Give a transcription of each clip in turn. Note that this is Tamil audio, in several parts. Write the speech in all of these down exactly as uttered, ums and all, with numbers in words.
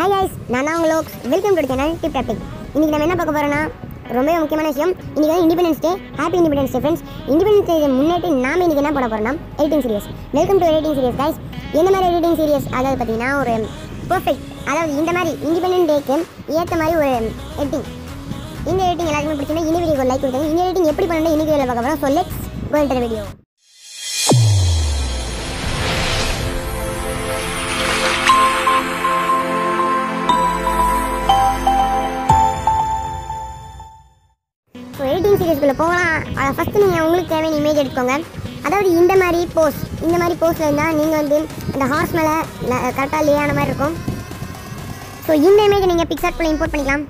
ஹாய் guys, நான் தான் உங்களோட welcome to channel tip top tech. இன்னைக்கு நம்ம என்ன பார்க்க போறோம்னா ரொம்ப முக்கியமான விஷயம். இன்னைக்கு வந்து independence day. Happy independence day friends. Independence day முன்னிட்டு நாம இன்னைக்கு என்ன பண்ண போறோம்னா editing series. Welcome to editing series guys. என்ன மாதிரி எடிட்டிங் சீரிஸ் அதாவது பார்த்தீங்கன்னா ஒரு பெர்ஃபெக்ட், அதாவது இந்த மாதிரி இண்டிபெண்டன்ட் டேக்கு ஏற்ற மாதிரி ஒரு எடிட்டிங். இந்த எடிட்டிங் எல்லாருக்குமே பிடிச்சிருந்தா இந்த வீடியோக்கு லைக் கொடுங்க. இந்த எடிட்டிங் எப்படி பண்ணணும் இன்னைக்கு வீடியோவில் பார்க்க போறோம். So let's go into the video. So editing சீரிஸ்க்குள்ளே போகலாம். அதை ஃபஸ்ட்டு நீங்கள் உங்களுக்கு தேவையான இமேஜ் எடுத்துக்கோங்க. அதாவது இந்த மாதிரி போஸ் இந்த மாதிரி போஸில் இருந்தால் நீங்கள் வந்து இந்த ஹார்ஸ் மேலே கரெக்டாக லே ஆன மாதிரி இருக்கும். ஸோ இந்த இமேஜை நீங்கள் பிக்சார்ட்குள்ளே இம்போர்ட் பண்ணிக்கலாம்.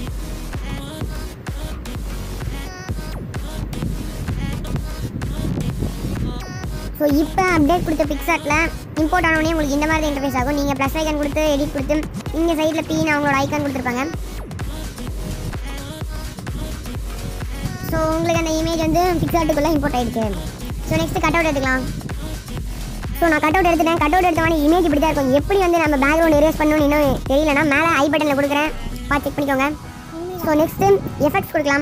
ஸோ இப்போ அப்டேட் கொடுத்த பிக்சார்ட்டில் இம்போர்ட் ஆனோடனே உங்களுக்கு இந்த மாதிரி இன்டர்ஃபேஸ் ஆகும். நீங்கள் ப்ளஸ் ஐக்கான் கொடுத்து எடிட் கொடுத்து இங்கே சைடில் பீன்னு அவங்களோட ஐக்கான் கொடுத்துருப்பாங்க. ஸோ உங்களுக்கு அந்த இமேஜ் வந்து பிக்சார்ட்டுக்குள்ளே இம்போர்ட் ஆகிடுச்சு. ஸோ நெக்ஸ்ட்டு கட் அவுட் எடுத்துக்கலாம். ஸோ நான் கட் அவுட் எடுத்துட்டேன். கட் அவுட் எடுத்தவொடனே இமேஜ் இப்படி தான் இருக்கும். எப்படி வந்து நம்ம பேக்ரவுண்ட் எரேஸ் பண்ணணும்னு இன்னும் தெரியலனா மேலே ஐ பட்டனில் கொடுக்குறேன், பார்த்து செக் பண்ணிக்கோங்க. ஸோ நெக்ஸ்ட்டு எஃபெக்ட்ஸ் கொடுக்கலாம்.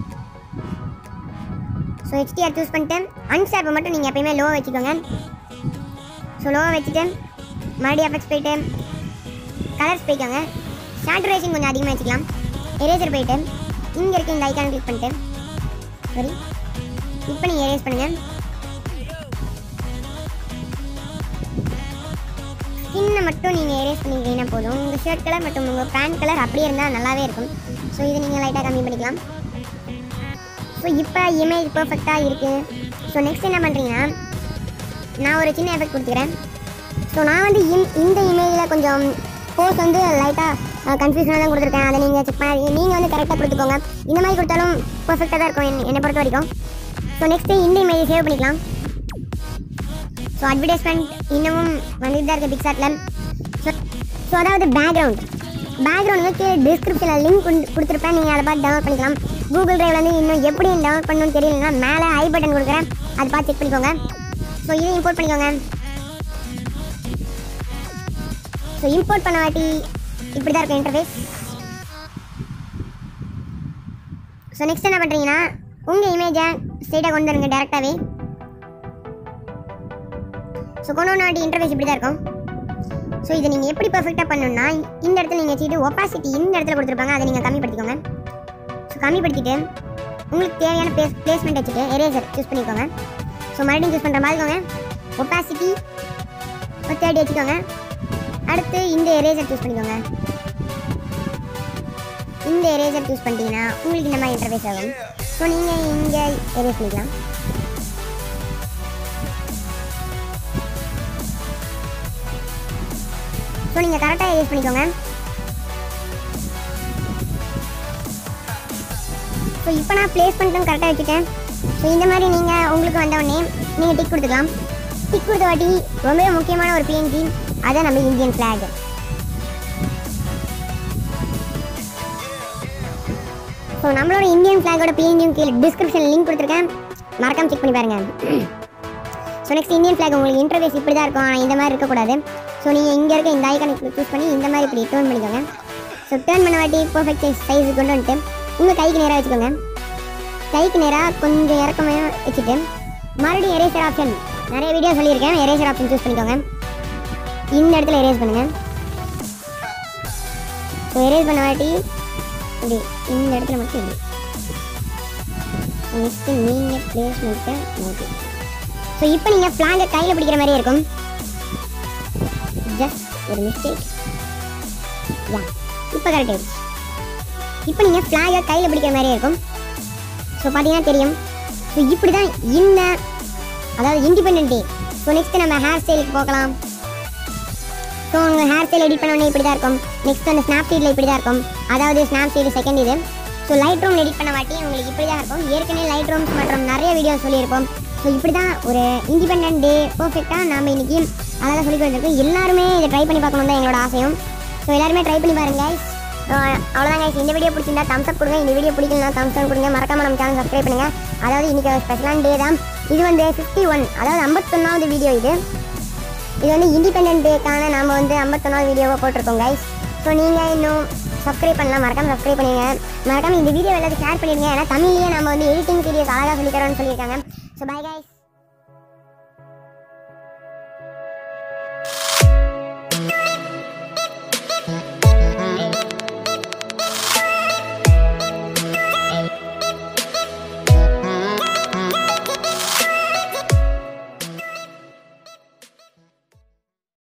ஸோ ஹெச்டிஆர் சூஸ் பண்ணிட்டு அன்ஸ்டாப்பை மட்டும் நீங்கள் எப்பயுமே லோவாக வச்சுக்கோங்க. ஸோ லோவாக வச்சுட்டு மறுபடியும் எஃபெக்ட்ஸ் போயிட்டு கலர்ஸ் போய்க்கோங்க. சேச்சுரேஷன் கொஞ்சம் அதிகமாக வச்சுக்கலாம். எரேசர் போயிட்டு இங்கே இருக்க இந்த ஐக்கான் கிளிக் பண்ணிட்டு சரி இப்போ நீங்கள் எரேஸ் பண்ணுங்கள். ஸ்கின்னை மட்டும் நீங்கள் எரேஸ் பண்ணிக்கிட்டீங்கன்னா போதும். உங்கள் ஷர்ட் கலர் மற்றும் உங்கள் பேண்ட் கலர் அப்படியே இருந்தால் நல்லாவே இருக்கும். ஸோ இதை நீங்கள் லைட்டாக கம்மி பண்ணிக்கலாம். ஸோ இப்போ இமேஜ் பர்ஃபெக்டாக இருக்குது. ஸோ நெக்ஸ்ட் என்ன பண்ணுறீங்கன்னா நான் ஒரு சின்ன எஃபெக்ட் கொடுத்துக்கிறேன். ஸோ நான் வந்து இன் இந்த இமேஜில் கொஞ்சம் போஸ் வந்து லைட்டாக கன்ஃபியூஷனாக தான் கொடுத்துருக்கேன். அதை நீங்கள் செக் பண்ணி நீங்கள் வந்து கரெக்டாக கொடுத்துக்கோங்க. இந்த மாதிரி கொடுத்தாலும் பர்ஃபெக்டாக தான் இருக்கும் என்னை பொறுத்த வரைக்கும். ஸோ நெக்ஸ்ட்டு இந்த இமேஜை சேவ் பண்ணிக்கலாம். ஸோ அட்வர்டைஸ்மெண்ட் இன்னமும் வந்துட்டு தான் இருக்குது பிக்சார்ட்டில். ஸோ ஸோ அதாவது பேக்ரவுண்ட் பேக்ரவுண்டுக்கு டிஸ்கிரிப்ஷனில் லிங்க் கொடுத்துருப்பேன். நீங்கள் அதை பார்த்து டவுன்லோட் பண்ணிக்கலாம். கூகுள் ட்ரைவில் வந்து இன்னும் எப்படி டவுன்லோட் பண்ணணும்னு தெரியலன்னா மேலே ஐ பட்டன் கொடுக்குறேன், அதை பார்த்து செக் பண்ணிக்கோங்க. ஸோ இதை இம்போர்ட் பண்ணிக்கோங்க. ஸோ இம்போர்ட் பண்ண வாட்டி இப்படி தான் இருக்கும் இன்டர்ஃபேஸ். ஸோ நெக்ஸ்ட் என்ன பண்ணுறீங்கன்னா உங்கள் இமேஜை ஸ்ட்ரெயிட்டாக கொண்டு வருங்க டேரெக்டாகவே. ஸோ கொண்டு வந்த வாட்டி இன்டர்ஃபேஸ் இப்படி தான் இருக்கும். ஸோ இதை நீங்கள் எப்படி பர்ஃபெக்டாக பண்ணணும்னா இந்த இடத்துல நீங்கள் வச்சுட்டு ஒப்பாசிட்டி இந்த இடத்துல கொடுத்துருப்பாங்க, அதை நீங்கள் கம்மிப்படுத்திக்கோங்க. ஸோ கம்மிப்படுத்திட்டு உங்களுக்கு தேவையான பிளேஸ் பிளேஸ்மெண்ட் வச்சுட்டு எரேசர் சூஸ் பண்ணிக்கோங்க. ஸோ மறுபடியும் சூஸ் பண்ணுற மாதிரிக்கோங்க. ஒப்பாசிட்டி ஒரு தேர்ட்டி வச்சுக்கோங்க. அடுத்து இந்த எரேசர் சூஸ் பண்ணிக்கோங்க. இந்த எரேசர் சூஸ் பண்ணிட்டீங்கன்னா உங்களுக்கு இந்த மாதிரி இன்டர்ஃபேஸ் ஆகும். ஸோ நீங்கள் இங்கே எரேஸ் பண்ணிக்கலாம். ஸோ நீங்கள் கரெக்டாக எரேஸ் பண்ணிக்கோங்க. ஸோ இப்போ நான் பிளேஸ்மெண்ட்டும் கரெக்டாக வச்சுட்டேன். ஸோ இந்த மாதிரி நீங்கள் உங்களுக்கு வந்தவுடனே நீங்கள் டிக் கொடுத்துக்கலாம். டிக் கொடுத்த வாட்டி ரொம்பவே முக்கியமான ஒரு பிஎன்ஜி, அதான் நம்ம இந்தியன் ஃப்ளாக். ஸோ நம்மளோட இந்தியன் ஃப்ளாகோட பிஎன்ஜியும் கீழே டிஸ்கிரிப்ஷனில் லிங்க் கொடுத்துருக்கேன், மறக்காமல் செக் பண்ணி பாருங்கள். ஸோ நெக்ஸ்ட் இந்தியன் ஃப்ளாக் உங்களுக்கு இன்டர்ஃபேஸ் இப்படி தான் இருக்கும், ஆனால் இந்த மாதிரி இருக்கக்கூடாது. ஸோ நீங்கள் இங்கே இருக்க இந்த ஐக்கானை சூஸ் பண்ணி இந்த மாதிரி இப்படி டர்ன் பண்ணிக்கோங்க. ஸோ டர்ன் பண்ண வாட்டி பர்ஃபெக்ட் சைஸ் சைஸு கொண்டு வந்துட்டு உங்கள் கைக்கு நேராக வச்சுக்கோங்க. கைக்கு நேராக கொஞ்சம் இறக்கமாக வச்சுட்டு மறுபடியும் எரேசர் ஆப்ஷன், நிறைய வீடியோ சொல்லியிருக்கேன், எரேசர் ஆப்ஷன் சூஸ் பண்ணிக்கோங்க. இந்த இடத்துல எரேஸ் பண்ணுங்கள். ஸோ எரேஸ் பண்ண வாட்டி இப்படி இந்த இடத்துல மட்டும் இப்படி நெக்ஸ்ட்டு நீங்கள் பிளேஸ்மெண்ட்டை நோக்கி. ஸோ இப்போ நீங்கள் ஃப்ளாகை கையில் பிடிக்கிற மாதிரியே இருக்கும். ஜஸ்ட் ஒரு மிஸ்டேக். யா இப்போ கரெக்ட் ஆகிடுச்சு. இப்போ நீங்கள் ஃப்ளாகை கையில் பிடிக்கிற மாதிரியே இருக்கும். ஸோ பார்த்தீங்கன்னா தெரியும். ஸோ இப்படி தான் இந்த அதாவது இண்டிபெண்டன்ட் டே. ஸோ நெக்ஸ்ட்டு நம்ம ஹேர் ஸ்டைலுக்கு போகலாம். ஸோ உங்கள் ஹேர் ஸ்டைல் எடிட் பண்ணோன்னே இப்படி தான் இருக்கும். நெக்ஸ்ட் அந்த ஸ்னாப் சீடில் இப்படி தான் இருக்கும். அதாவது ஸ்னாப் சீடு செகண்ட் இது. ஸோ லைட் ரூம் எடிட் பண்ண வாட்டி உங்களுக்கு இப்படி தான் இருக்கும். ஏற்கனவே லைட் ரூம்ஸ் மற்றும் நிறைய வீடியோ சொல்லியிருப்போம். ஸோ இப்படி தான் ஒரு இண்டிபெண்டன்ட் டே பர்ஃபெக்டாக நம்ம இன்றைக்கி அழகாக சொல்லி கொடுத்துருக்கோம். எல்லாருமே இதை ட்ரை பண்ணி பார்க்கணும் தான் எங்களோட ஆசையும். ஸோ எல்லாருமே ட்ரை பண்ணி பாருங்க guys. அவ்வளோதான் guys. இந்த வீடியோ பிடிச்சிருந்தா தம்ஸ் அப் கொடுங்க. இந்த வீடியோ பிடிக்கலனா தம்ஸ் டவுன் கொடுங்க. மறக்காம நம்ம சேனல் சப்ஸ்கிரைப் பண்ணுங்கள். அதாவது இன்றைக்கி ஸ்பெஷலான டே தான் இது. வந்து ஃபிஃப்டி ஒன் அதாவது ஐம்பத்தொன்னாவது வீடியோ இது. இது வந்து இண்டிபெண்டன்ட் டேக்கான நம்ம வந்து ஐம்பத்தொன்னாவது வீடியோவை போட்டிருக்கோம் கைஸ். ஸோ ஸோ நீங்கள் இன்னும் சப்ஸ்கிரைப் பண்ணலாம், மறக்காமல் சப்ஸ்கிரைப் பண்ணுங்க. மறக்காமல் இந்த வீடியோ எல்லாத்தையும் ஷேர் பண்ணிடுங்க. ஏன்னா தமிழ்லேயே நம்ம வந்து எடிட்டிங் சீரியஸ் அழகாக சொல்லித்தரோன்னு சொல்லியிருக்காங்க. So bye guys.